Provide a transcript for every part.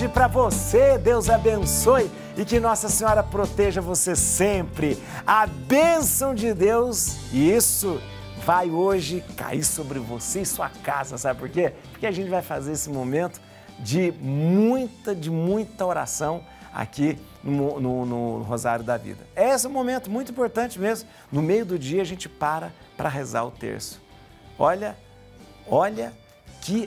tarde para você, Deus abençoe e que Nossa Senhora proteja você sempre. A bênção de Deus, isso vai hoje cair sobre você e sua casa, sabe por quê? Porque a gente vai fazer esse momento de muita oração aqui no Rosário da Vida. Esse é um momento muito importante mesmo. No meio do dia a gente para rezar o terço. Olha que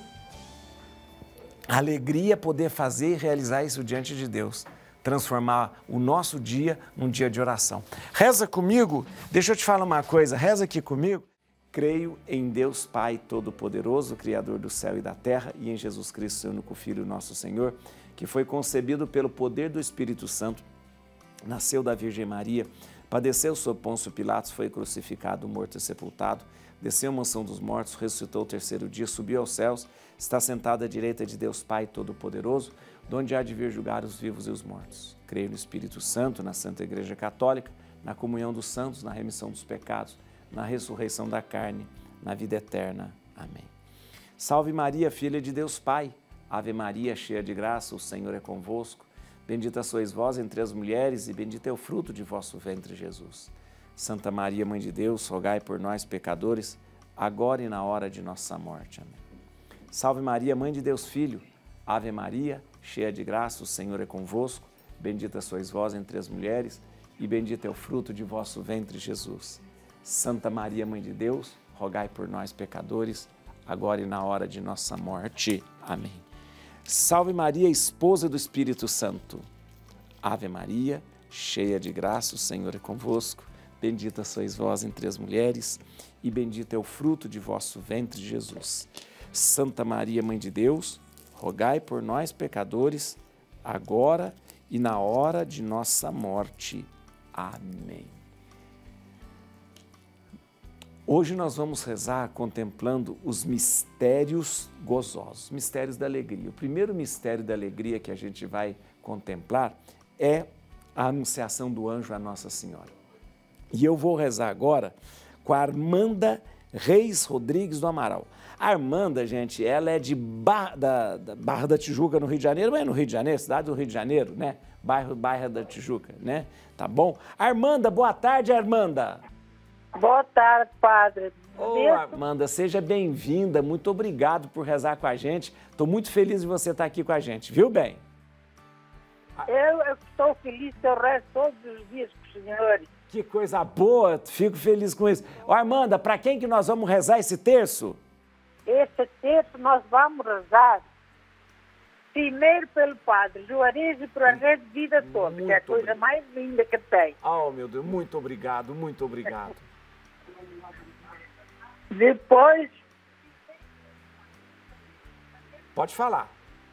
alegria poder fazer e realizar isso diante de Deus. Transformar o nosso dia num dia de oração. Reza comigo, deixa eu te falar uma coisa, reza aqui comigo. Creio em Deus Pai Todo-Poderoso, Criador do céu e da terra, e em Jesus Cristo, seu único Filho, nosso Senhor, que foi concebido pelo poder do Espírito Santo, nasceu da Virgem Maria, padeceu sob Pôncio Pilatos, foi crucificado, morto e sepultado, desceu à mansão dos mortos, ressuscitou o terceiro dia, subiu aos céus, está sentado à direita de Deus Pai Todo-Poderoso, de onde há de vir julgar os vivos e os mortos. Creio no Espírito Santo, na Santa Igreja Católica, na comunhão dos santos, na remissão dos pecados, na ressurreição da carne, na vida eterna. Amém. Salve Maria, filha de Deus Pai. Ave Maria, cheia de graça, o Senhor é convosco. Bendita sois vós entre as mulheres e bendito é o fruto de vosso ventre, Jesus. Santa Maria, Mãe de Deus, rogai por nós, pecadores, agora e na hora de nossa morte. Amém. Salve Maria, Mãe de Deus Filho. Ave Maria, cheia de graça, o Senhor é convosco. Bendita sois vós entre as mulheres e bendito é o fruto de vosso ventre, Jesus. Santa Maria, Mãe de Deus, rogai por nós, pecadores, agora e na hora de nossa morte. Amém. Salve Maria, esposa do Espírito Santo. Ave Maria, cheia de graça, o Senhor é convosco. Bendita sois vós entre as mulheres e bendito é o fruto de vosso ventre, Jesus. Santa Maria, Mãe de Deus, rogai por nós, pecadores, agora e na hora de nossa morte. Amém. Hoje nós vamos rezar contemplando os mistérios gozosos, mistérios da alegria. O primeiro mistério da alegria que a gente vai contemplar é a anunciação do anjo à Nossa Senhora. E eu vou rezar agora com a Armanda Reis Rodrigues do Amaral. A Armanda, gente, ela é de Barra da Tijuca, no Rio de Janeiro, mas é no Rio de Janeiro, cidade do Rio de Janeiro, né? Bairro da Tijuca, né? Tá bom? Armanda, boa tarde, Armanda. Boa tarde, padre. Ô, Armanda, seja bem-vinda, muito obrigado por rezar com a gente. Estou muito feliz de você estar aqui com a gente, viu, bem? Eu estou feliz que eu rezo todos os dias com os senhores. Que coisa boa, fico feliz com isso. Ô, Armanda, para quem que nós vamos rezar esse terço? Esse terço nós vamos rezar primeiro pelo padre Juarez e para a rede de vida toda, que é a coisa mais linda que tem. Oh, meu Deus, muito obrigado, muito obrigado. Depois... Pode falar.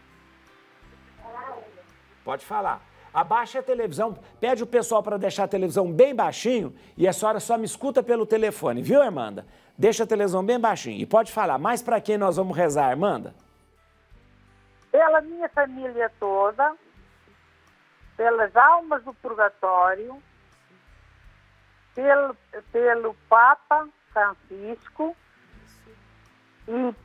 Pode falar. Abaixa a televisão, pede o pessoal para deixar a televisão bem baixinho e a senhora só me escuta pelo telefone, viu, Armanda? Deixa a televisão bem baixinho. E pode falar, mas para quem nós vamos rezar, Armanda? Pela minha família toda, pelas almas do purgatório, pelo Papa Francisco e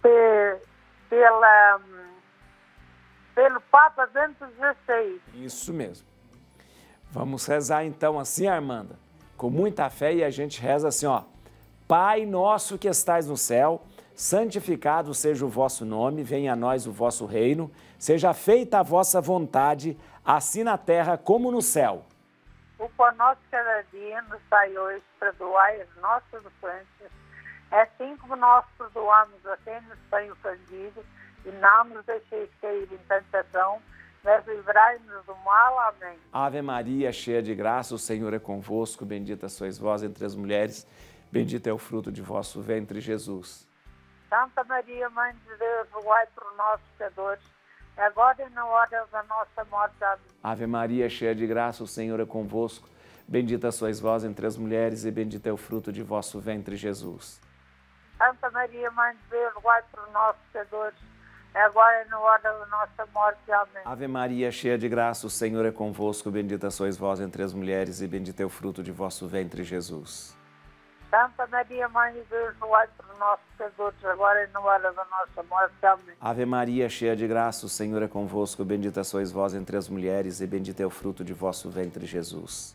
pelo Papa Bento XVI. Isso mesmo. Vamos rezar então assim, Armanda, com muita fé, e a gente reza assim, ó. Pai nosso que estais no céu, santificado seja o vosso nome, venha a nós o vosso reino, seja feita a vossa vontade, assim na terra como no céu. O pão nosso cada dia nos dai hoje, perdoai as nossas ofensas, assim como nós perdoamos a quem nos tem ofendido, e não nos deixeis cair em tentação, mas livrai-nos do mal. Amém. Ave Maria, cheia de graça, o Senhor é convosco, bendita sois vós entre as mulheres, bendito é o fruto de vosso ventre, Jesus. Santa Maria, Mãe de Deus, rogai por nós, pecadores, agora e na hora da nossa morte. Amém. Ave Maria, cheia de graça, o Senhor é convosco, bendita sois vós entre as mulheres e bendito é o fruto de vosso ventre, Jesus. Santa Maria, Mãe de Deus, rogai por nós, pecadores, agora e na hora da nossa morte. Amém. Ave Maria, cheia de graça, o Senhor é convosco, bendita sois vós entre as mulheres e bendito é o fruto de vosso ventre, Jesus. Santa Maria, Mãe de Deus, rogai por nós, pecadores, agora e na hora da nossa morte. Amém. Ave Maria, cheia de graça, o Senhor é convosco. Bendita sois vós entre as mulheres e bendito é o fruto de vosso ventre, Jesus.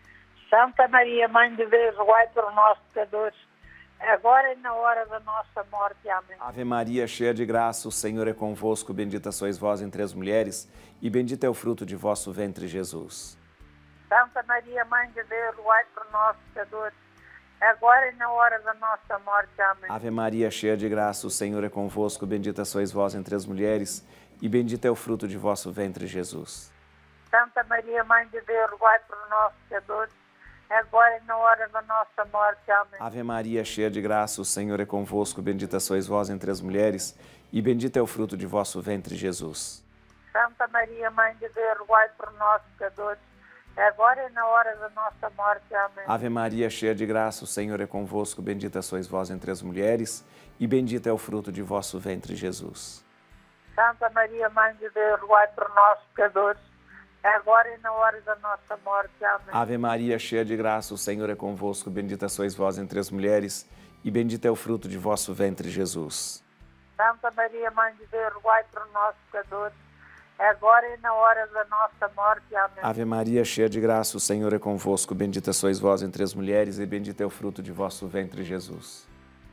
Santa Maria, Mãe de Deus, rogai por nós, pecadores, agora e na hora da nossa morte. Amém. Ave Maria, cheia de graça, o Senhor é convosco. Bendita sois vós entre as mulheres e bendito é o fruto de vosso ventre, Jesus. Santa Maria, Mãe de Deus, rogai por nós, pecadores, agora e na hora da nossa morte. Amém. Ave Maria, cheia de graça, o Senhor é convosco. Bendita sois vós entre as mulheres e bendito é o fruto de vosso ventre, Jesus. Santa Maria, Mãe de Deus, rogai por nós, pecadores, agora e na hora da nossa morte. Amém. Ave Maria, cheia de graça, o Senhor é convosco. Bendita sois vós entre as mulheres e bendito é o fruto de vosso ventre, Jesus. Santa Maria, Mãe de Deus, rogai por nós, pecadores, agora e na hora da nossa morte. Amém. Ave Maria, cheia de graça, o Senhor é convosco. Bendita sois vós entre as mulheres e bendito é o fruto de vosso ventre, Jesus. Santa Maria, Mãe de Deus, rogai por nós, pecadores, agora e na hora da nossa morte. Amém. Ave Maria, cheia de graça, o Senhor é convosco. Bendita sois vós entre as mulheres e bendito é o fruto de vosso ventre, Jesus. Santa Maria, Mãe de Deus, rogai por nós, pecadores, agora e na hora da nossa morte. Amém. Ave Maria, cheia de graça, o Senhor é convosco. Bendita sois vós entre as mulheres e bendito é o fruto de vosso ventre, Jesus.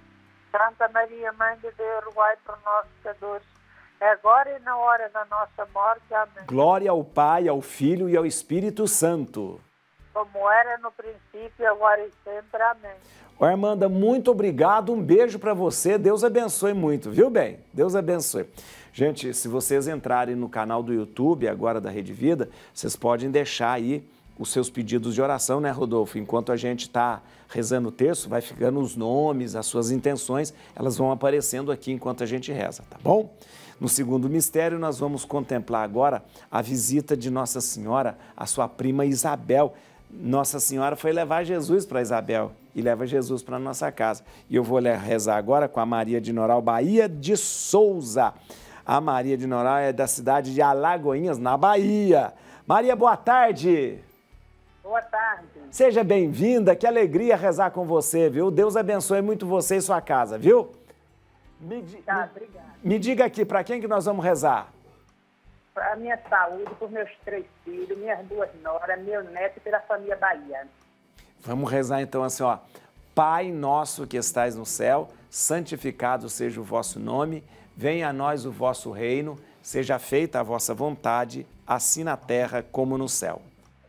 Santa Maria, Mãe de Deus, rogai por nós, pecadores, agora e na hora da nossa morte. Amém. Glória ao Pai, ao Filho e ao Espírito Santo. Como era no princípio, agora e sempre. Amém. Ô, Armanda, muito obrigado, um beijo para você, Deus abençoe muito, viu bem? Deus abençoe. Gente, se vocês entrarem no canal do YouTube agora da Rede Vida, vocês podem deixar aí os seus pedidos de oração, né, Rodolfo? Enquanto a gente está rezando o terço, vai ficando os nomes, as suas intenções, elas vão aparecendo aqui enquanto a gente reza, tá bom? No segundo mistério, nós vamos contemplar agora a visita de Nossa Senhora à sua prima Isabel. Nossa Senhora foi levar Jesus para Isabel e leva Jesus para a nossa casa. E eu vou rezar agora com a Maria de Noral, Bahia de Souza. A Maria de Noral é da cidade de Alagoinhas, na Bahia. Maria, boa tarde. Boa tarde. Seja bem-vinda, que alegria rezar com você, viu? Deus abençoe muito você e sua casa, viu? Tá, obrigada. Me diga aqui, para quem que nós vamos rezar? Para a minha saúde, por meus 3 filhos, minhas 2 noras, meu neto e pela família Bahia. Vamos rezar então assim, ó. Pai nosso que estais no céu, santificado seja o vosso nome, venha a nós o vosso reino, seja feita a vossa vontade, assim na terra como no céu.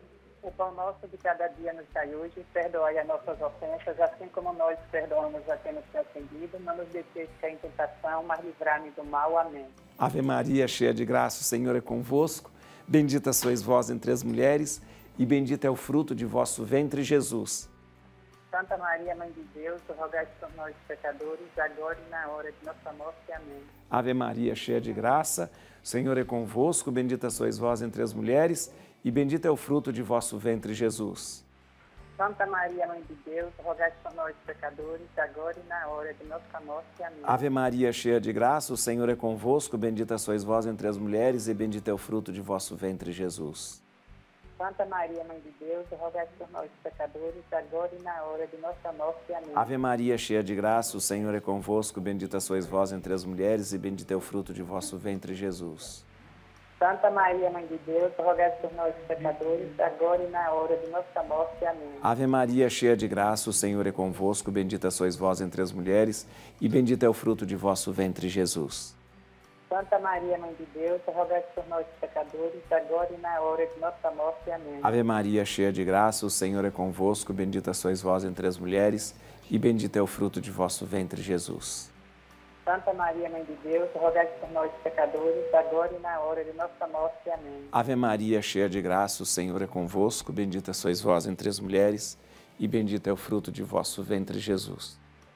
O pão nosso de cada dia nos dai hoje, perdoai as nossas ofensas, assim como nós perdoamos a quem nos tem ofendido. Não nos deixeis cair em tentação, mas livrai-nos do mal. Amém. Ave Maria, cheia de graça, o Senhor é convosco. Bendita sois vós entre as mulheres, e bendito é o fruto de vosso ventre, Jesus. Santa Maria, Mãe de Deus, rogai por nós, pecadores, agora e na hora de nossa morte. Amém. Ave Maria, cheia de graça, o Senhor é convosco. Bendita sois vós entre as mulheres, e bendito é o fruto de vosso ventre, Jesus. Santa Maria, Mãe de Deus, rogai por nós, pecadores, agora e na hora de nossa morte. Amém. Ave Maria, cheia de graça, o Senhor é convosco. Bendita sois vós entre as mulheres, e bendito é o fruto de vosso ventre, Jesus. Santa Maria, Mãe de Deus, rogai por nós, pecadores, agora e na hora de nossa morte. Amém. Ave Maria, cheia de graça, o Senhor é convosco. Bendita sois vós entre as mulheres, e bendito é o fruto de vosso ventre, Jesus. Santa Maria, Mãe de Deus, rogai por nós, pecadores, agora e na hora de nossa morte. Amém. Ave Maria, cheia de graça, o Senhor é convosco. Bendita sois vós entre as mulheres, e bendito é o fruto de vosso ventre, Jesus. Santa Maria, Mãe de Deus, rogai por nós, pecadores, agora e na hora de nossa morte. Amém. Ave Maria, cheia de graça, o Senhor é convosco. Bendita sois vós entre as mulheres, e bendito é o fruto de vosso ventre, Jesus. Santa Maria, Mãe de Deus, rogai por nós, pecadores, agora e na hora de nossa morte. Amém. Ave Maria, cheia de graça, o Senhor é convosco. Bendita sois vós entre as mulheres, e bendito é o fruto de vosso ventre, Jesus.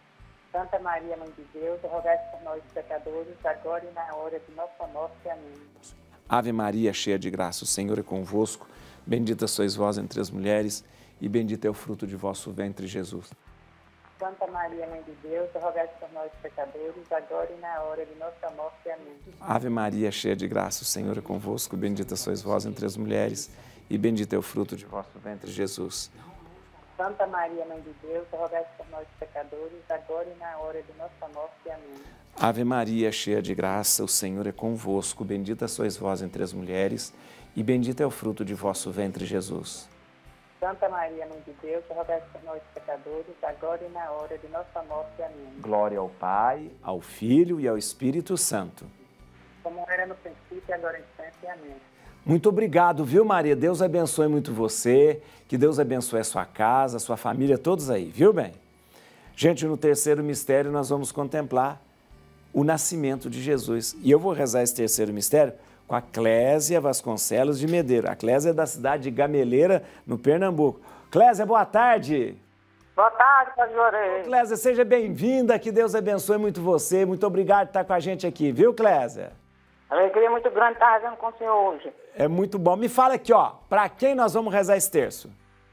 Santa Maria, Mãe de Deus, rogai por nós, pecadores, agora e na hora de nossa morte. Amém. Ave Maria, cheia de graça, o Senhor é convosco. Bendita sois vós entre as mulheres, e bendito é o fruto de vosso ventre, Jesus. Santa Maria, Mãe de Deus, rogai por nós, pecadores, agora e na hora de nossa morte. Amém. Ave Maria, cheia de graça, o Senhor é convosco. Bendita sois vós entre as mulheres, e bendito é o fruto de vosso ventre, Jesus. Santa Maria, Mãe de Deus, rogai por nós, pecadores, agora e na hora de nossa morte. Amém. Ave Maria, cheia de graça, o Senhor é convosco. Bendita sois vós entre as mulheres, e bendito é o fruto de vosso ventre, Jesus. Santa Maria, Mãe de Deus, rogai por nós, pecadores, agora e na hora de nossa morte. Amém. Glória ao Pai, ao Filho e ao Espírito Santo. Como era no princípio, agora e sempre. Amém. Muito obrigado, viu, Maria? Deus abençoe muito você, que Deus abençoe a sua casa, a sua família, todos aí, viu, bem? Gente, no terceiro mistério nós vamos contemplar o nascimento de Jesus. E eu vou rezar esse terceiro mistério com a Clésia Vasconcelos de Medeiro. A Clésia é da cidade de Gameleira, no Pernambuco. Clésia, boa tarde. Boa tarde, pastor. Clésia, seja bem-vinda, que Deus abençoe muito você. Muito obrigado por estar com a gente aqui, viu, Clésia? Alegria muito grande estar rezando com o senhor hoje. É muito bom. Me fala aqui, ó, para quem nós vamos rezar esse terço?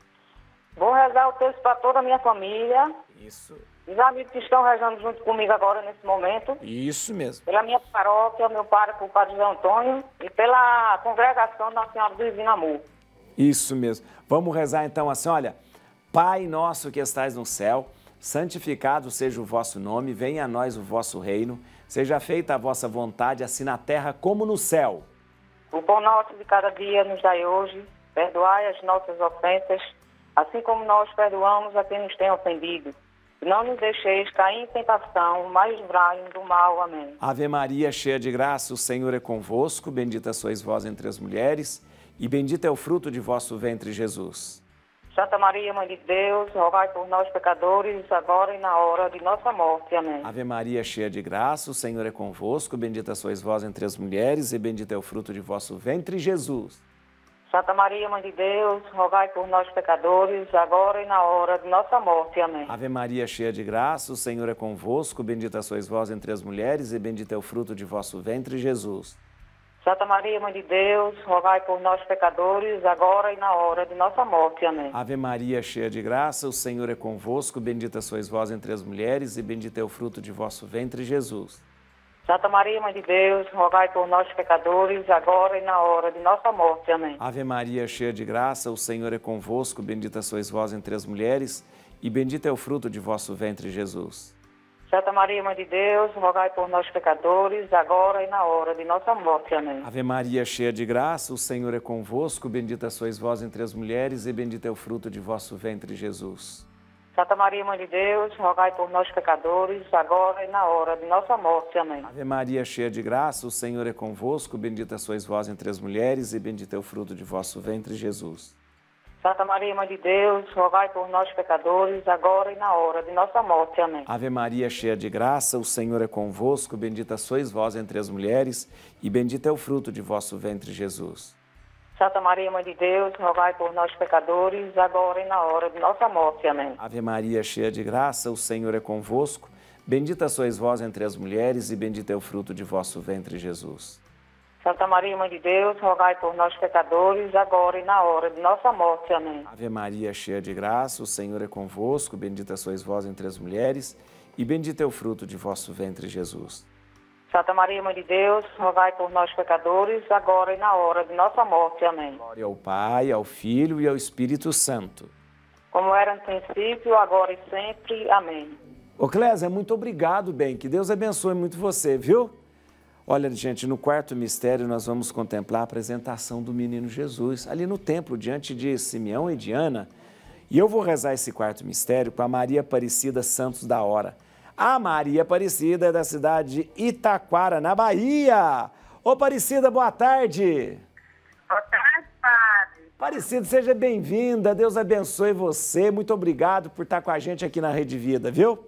Vou rezar o texto para toda a minha família. Isso. Os amigos que estão rezando junto comigo agora, nesse momento. Isso mesmo. Pela minha paróquia, meu pároco, o Padre José Antônio, e pela congregação da Senhora do Divino Amor. Isso mesmo. Vamos rezar então assim, olha. Pai nosso que estais no céu, santificado seja o vosso nome, venha a nós o vosso reino, seja feita a vossa vontade, assim na terra como no céu. O pão nosso de cada dia nos dai hoje, perdoai as nossas ofensas, assim como nós perdoamos a quem nos tem ofendido. Não nos deixeis cair em tentação, mas livrai-nos do mal. Amém. Ave Maria, cheia de graça, o Senhor é convosco, bendita sois vós entre as mulheres, e bendito é o fruto de vosso ventre, Jesus. Santa Maria, Mãe de Deus, rogai por nós, pecadores, agora e na hora de nossa morte. Amém. Ave Maria, cheia de graça, o Senhor é convosco, bendita sois vós entre as mulheres, e bendito é o fruto de vosso ventre, Jesus. Santa Maria, Mãe de Deus, rogai por nós, pecadores, agora e na hora de nossa morte. Amém. Ave Maria, cheia de graça, o Senhor é convosco, bendita sois vós entre as mulheres, e bendito é o fruto de vosso ventre, Jesus. Santa Maria, Mãe de Deus, rogai por nós, pecadores, agora e na hora de nossa morte. Amém. Ave Maria, cheia de graça, o Senhor é convosco, bendita sois vós entre as mulheres, e bendito é o fruto de vosso ventre, Jesus. Santa Maria, Mãe de Deus, rogai por nós, pecadores, agora e na hora de nossa morte. Amém. Ave Maria, cheia de graça, o Senhor é convosco, bendita sois vós entre as mulheres, e bendito é o fruto de vosso ventre, Jesus. Santa Maria, Mãe de Deus, rogai por nós, pecadores, agora e na hora de nossa morte. Amém. Ave Maria, cheia de graça, o Senhor é convosco, bendita sois vós entre as mulheres, e bendito é o fruto de vosso ventre, Jesus. Santa Maria, Mãe de Deus, rogai por nós, pecadores, agora e na hora de nossa morte. Amém. Ave Maria, cheia de graça, o Senhor é convosco, bendita sois vós entre as mulheres, e bendito é o fruto de vosso ventre, Jesus. Santa Maria, Mãe de Deus, rogai por nós, pecadores, agora e na hora de nossa morte. Amém. Ave Maria, cheia de graça, o Senhor é convosco, bendita sois vós entre as mulheres, e bendito é o fruto de vosso ventre, Jesus. Santa Maria, Mãe de Deus, rogai por nós, pecadores, agora e na hora de nossa morte. Amém. Ave Maria, cheia de graça, o Senhor é convosco, bendita sois vós entre as mulheres, e bendito é o fruto de vosso ventre, Jesus. Santa Maria, Mãe de Deus, rogai por nós, pecadores, agora e na hora de nossa morte. Amém. Ave Maria, cheia de graça, o Senhor é convosco, bendita sois vós entre as mulheres, e bendito é o fruto de vosso ventre, Jesus. Santa Maria, Mãe de Deus, rogai por nós, pecadores, agora e na hora de nossa morte. Amém. Glória ao Pai, ao Filho e ao Espírito Santo. Como era no princípio, agora e sempre. Amém. Ô Clésia, muito obrigado, bem, que Deus abençoe muito você, viu? Olha, gente, no quarto mistério nós vamos contemplar a apresentação do menino Jesus, ali no templo, diante de Simeão e de Ana. E eu vou rezar esse quarto mistério com a Maria Aparecida Santos da Hora. A Maria Aparecida é da cidade de Itaquara, na Bahia. Ô, Aparecida, boa tarde. Boa tarde, Padre. Aparecida, seja bem-vinda, Deus abençoe você. Muito obrigado por estar com a gente aqui na Rede Vida, viu?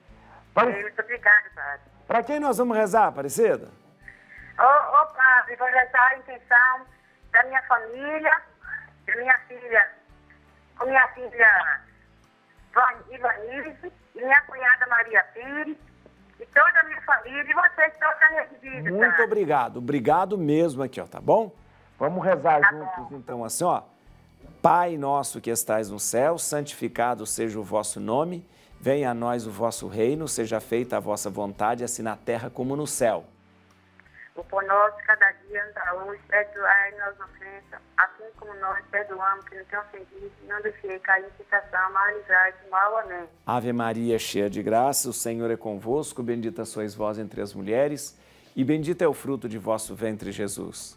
Muito obrigada, Padre. Para quem nós vamos rezar, Aparecida? Ô, Padre, vou rezar a intenção da minha família, da minha filha, com minha filha Ivanise, e minha cunhada Maria Pires, e toda a minha família, e vocês todos da Rede Vida. Muito obrigado, obrigado mesmo aqui, ó, tá bom? Vamos rezar Tá juntos, bom. então, assim, ó. Pai nosso que estais no céu, santificado seja o vosso nome, venha a nós o vosso reino, seja feita a vossa vontade, assim na terra como no céu. O pão nosso cada dia nos dá hoje, perdoai nossas ofensas, assim como nós perdoamos quem nos tem ofendido, e não deixei cair em tentação, mas livrai do mal. Amém. Ave Maria, cheia de graça, o Senhor é convosco, bendita sois vós entre as mulheres, e bendito é o fruto de vosso ventre, Jesus.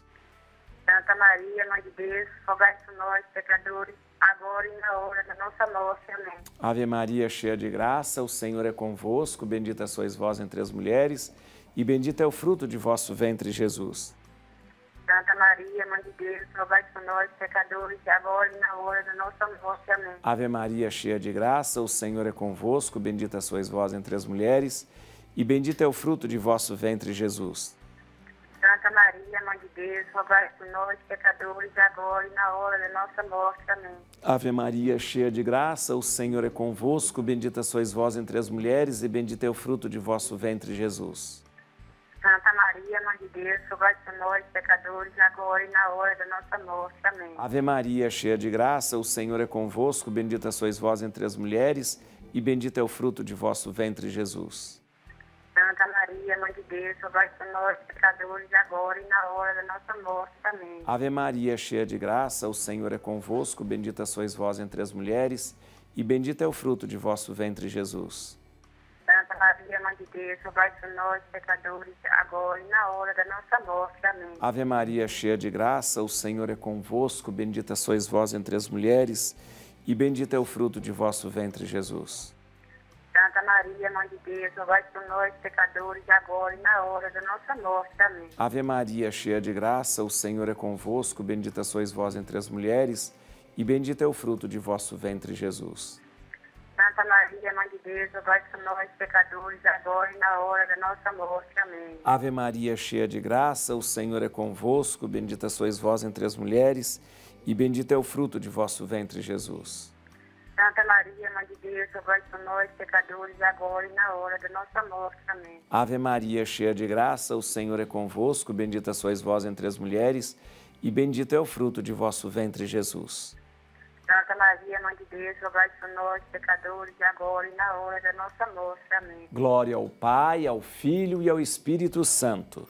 Santa Maria, Mãe de Deus, rogai por nós, pecadores, agora e na hora da nossa morte. Amém. Ave Maria, cheia de graça, o Senhor é convosco, bendita sois vós entre as mulheres, e bendito é o fruto de vosso ventre, Jesus. Santa Maria, Mãe de Deus, rogai por nós, pecadores, agora e na hora da nossa morte. Amém. Ave Maria, cheia de graça, o Senhor é convosco, bendita sois vós entre as mulheres, e bendito é o fruto de vosso ventre, Jesus. Santa Maria, Mãe de Deus, rogai por nós, pecadores, agora e na hora da nossa morte. Amém. Ave Maria, cheia de graça, o Senhor é convosco, bendita sois vós entre as mulheres, e bendito é o fruto de vosso ventre, Jesus. Santa Maria, Mãe de Deus, rogai por nós, pecadores, agora e na hora da nossa morte. Amém. Ave Maria, cheia de graça, o Senhor é convosco, bendita sois vós entre as mulheres, e bendito é o fruto de vosso ventre, Jesus. Santa Maria, Mãe de Deus, rogai por nós, pecadores, agora e na hora da nossa morte. Amém. Ave Maria, cheia de graça, o Senhor é convosco, bendita sois vós entre as mulheres, e bendito é o fruto de vosso ventre, Jesus. Santa Maria, Mãe de Deus, rogai por nós, pecadores, agora e na hora da nossa morte. Amém. Ave Maria, cheia de graça, o Senhor é convosco, bendita sois vós entre as mulheres, e bendito é o fruto de vosso ventre, Jesus. Santa Maria, Mãe de Deus, rogai por nós, pecadores, agora e na hora da nossa morte. Amém. Ave Maria, cheia de graça, o Senhor é convosco, bendita sois vós entre as mulheres, e bendito é o fruto de vosso ventre, Jesus. Santa Maria, Mãe de Deus, rogai por nós, pecadores, agora e na hora da nossa morte. Amém. Ave Maria, cheia de graça, o Senhor é convosco, bendita sois vós entre as mulheres, e bendito é o fruto de vosso ventre, Jesus. Santa Maria, Mãe de Deus, rogai por nós, pecadores, agora e na hora da nossa morte. Amém. Ave Maria, cheia de graça, o Senhor é convosco, bendita sois vós entre as mulheres, e bendito é o fruto de vosso ventre, Jesus. Santa Maria, Mãe de Deus, rogai por nós, pecadores, agora e na hora da nossa morte. Amém. Glória ao Pai, ao Filho e ao Espírito Santo.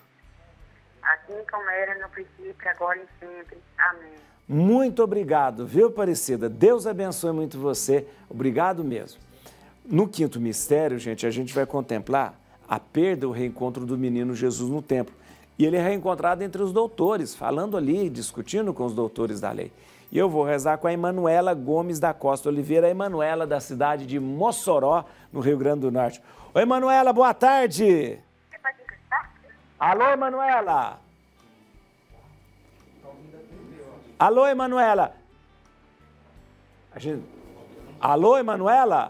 Assim como era no princípio, agora e sempre. Amém. Muito obrigado, viu, Aparecida? Deus abençoe muito você. Obrigado mesmo. No quinto mistério, gente, a gente vai contemplar a perda e o reencontro do menino Jesus no templo. E ele é reencontrado entre os doutores, falando ali, discutindo com os doutores da lei. E eu vou rezar com a Emanuela Gomes da Costa Oliveira, a Emanuela da cidade de Mossoró, no Rio Grande do Norte. Oi, Emanuela, boa tarde. Alô, Emanuela. Alô, Emanuela. Alô, Emanuela.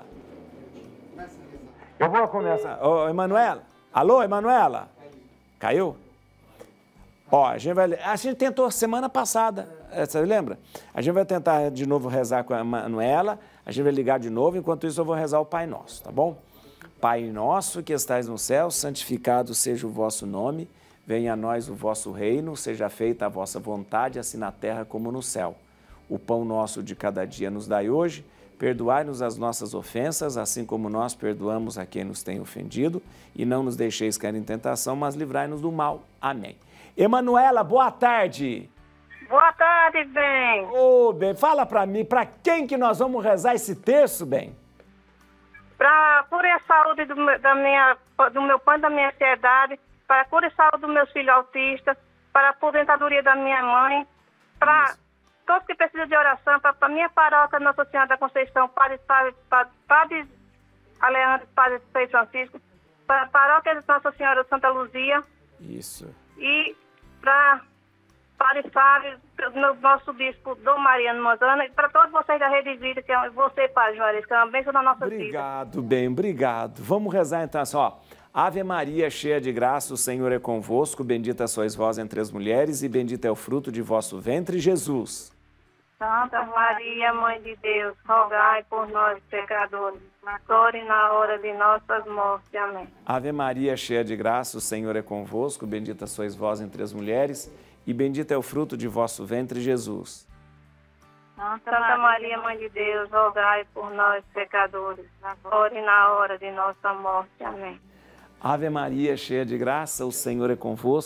Eu vou começar. Ô, Emanuela. Alô, Emanuela. Caiu? Ó, a gente tentou semana passada, você lembra? A gente vai tentar de novo rezar com a Manuela, a gente vai ligar de novo, enquanto isso eu vou rezar o Pai Nosso, tá bom? Pai nosso que estais no céu, santificado seja o vosso nome, venha a nós o vosso reino, seja feita a vossa vontade, assim na terra como no céu. O pão nosso de cada dia nos dai hoje, perdoai-nos as nossas ofensas, assim como nós perdoamos a quem nos tem ofendido, e não nos deixeis cair em tentação, mas livrai-nos do mal. Amém. Emanuela, boa tarde. Boa tarde, bem. Ô, bem, fala para mim, para quem que nós vamos rezar esse terço, bem? Para cura e saúde do meu pai e da minha ansiedade, para cura e saúde dos meus filhos autistas, para a aposentadoria da minha mãe, para todos que precisam de oração, para a minha paróquia Nossa Senhora da Conceição, Padre Alejandro, Padre Frei Francisco, para a paróquia de Nossa Senhora de Santa Luzia. Isso. E para Padre Fábio, nosso bispo Dom Mariano Montana, e para todos vocês da Rede Vida, que é você, Padre Juarez, que é uma bênção na nossa vida. Obrigado, bem, obrigado. Vamos rezar então assim, ó. Ave Maria, cheia de graça, o Senhor é convosco, bendita sois vós entre as mulheres, e bendito é o fruto de vosso ventre, Jesus. Santa Maria, Mãe de Deus, rogai por nós, pecadores, agora e na hora de nossas mortes. Amém. Ave Maria, cheia de graça, o Senhor é convosco, bendita sois vós entre as mulheres, e bendito é o fruto de vosso ventre, Jesus. Santa Maria, Mãe de Deus, rogai por nós, pecadores, agora e na hora de nossa morte. Amém. Ave Maria, cheia de graça, o Senhor é convosco,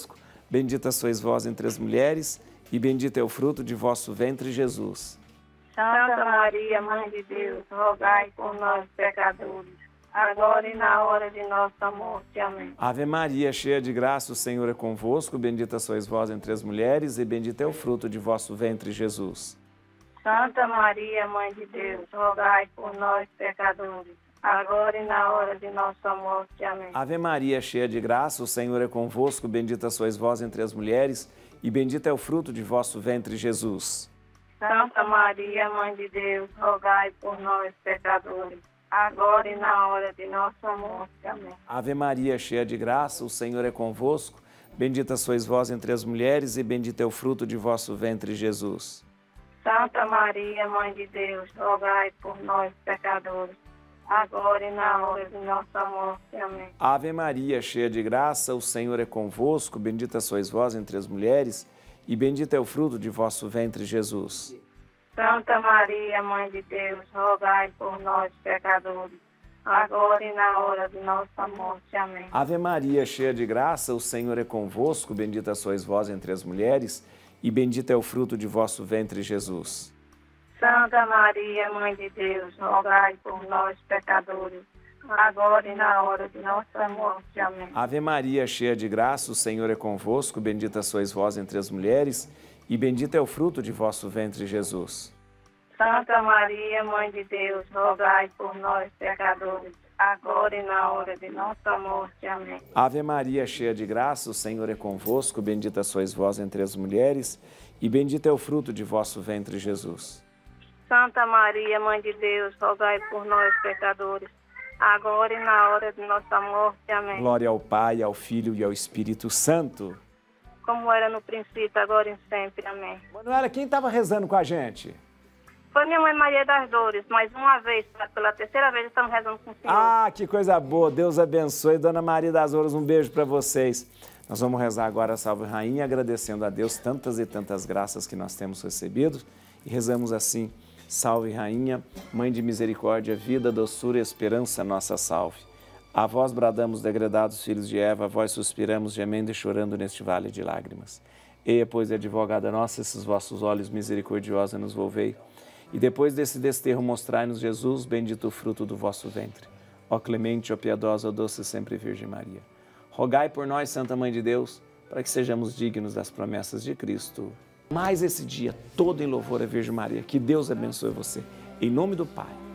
bendita sois vós entre as mulheres, e bendito é o fruto de vosso ventre, Jesus. Santa Maria, Mãe de Deus, rogai por nós, pecadores, agora e na hora de nossa morte. Amém. Ave Maria, cheia de graça, o Senhor é convosco, bendita sois vós entre as mulheres, e bendito é o fruto de vosso ventre, Jesus. Santa Maria, Mãe de Deus, rogai por nós, pecadores, agora e na hora de nossa morte. Amém. Ave Maria, cheia de graça, o Senhor é convosco, bendita sois vós entre as mulheres, e bendito é o fruto de vosso ventre, Jesus. Santa Maria, Mãe de Deus, rogai por nós, pecadores, agora e na hora de nossa morte. Amém. Ave Maria, cheia de graça, o Senhor é convosco, bendita sois vós entre as mulheres, e bendito é o fruto de vosso ventre, Jesus. Santa Maria, Mãe de Deus, rogai por nós, pecadores, agora e na hora de nossa morte. Amém. Ave Maria, cheia de graça, o Senhor é convosco, bendita sois vós entre as mulheres, e bendito é o fruto de vosso ventre, Jesus. Santa Maria, Mãe de Deus, rogai por nós, pecadores, agora e na hora de nossa morte. Amém. Ave Maria, cheia de graça, o Senhor é convosco, bendita sois vós entre as mulheres, e bendito é o fruto de vosso ventre, Jesus. Santa Maria, Mãe de Deus, rogai por nós, pecadores, agora e na hora de nossa morte. Amém. Ave Maria, cheia de graça, o Senhor é convosco, bendita sois vós entre as mulheres, e bendito é o fruto de vosso ventre, Jesus. Santa Maria, Mãe de Deus, rogai por nós, pecadores, agora e na hora de nossa morte. Amém. Ave Maria, cheia de graça, o Senhor é convosco, bendita sois vós entre as mulheres, e bendito é o fruto de vosso ventre, Jesus. Santa Maria, Mãe de Deus, rogai por nós, pecadores, agora e na hora de nossa morte. Amém. Glória ao Pai, ao Filho e ao Espírito Santo. Como era no princípio, agora e sempre. Amém. Manuela, quem estava rezando com a gente? Foi minha mãe Maria das Dores, mais uma vez, pela terceira vez, estamos rezando com o Senhor. Ah, que coisa boa, Deus abençoe. Dona Maria das Dores, um beijo para vocês. Nós vamos rezar agora a Salve Rainha, agradecendo a Deus tantas e tantas graças que nós temos recebido. E rezamos assim: Salve Rainha, Mãe de misericórdia, vida, doçura e esperança, nossa salve. A vós bradamos, degredados filhos de Eva, a vós suspiramos, gemendo e chorando neste vale de lágrimas. Eia, pois, advogada nossa, esses vossos olhos misericordiosos nos volvei. E depois desse desterro mostrai-nos Jesus, bendito o fruto do vosso ventre. Ó clemente, ó piedosa, ó doce sempre Virgem Maria. Rogai por nós, Santa Mãe de Deus, para que sejamos dignos das promessas de Cristo. Mais esse dia, todo em louvor à Virgem Maria. Que Deus abençoe você. Em nome do Pai,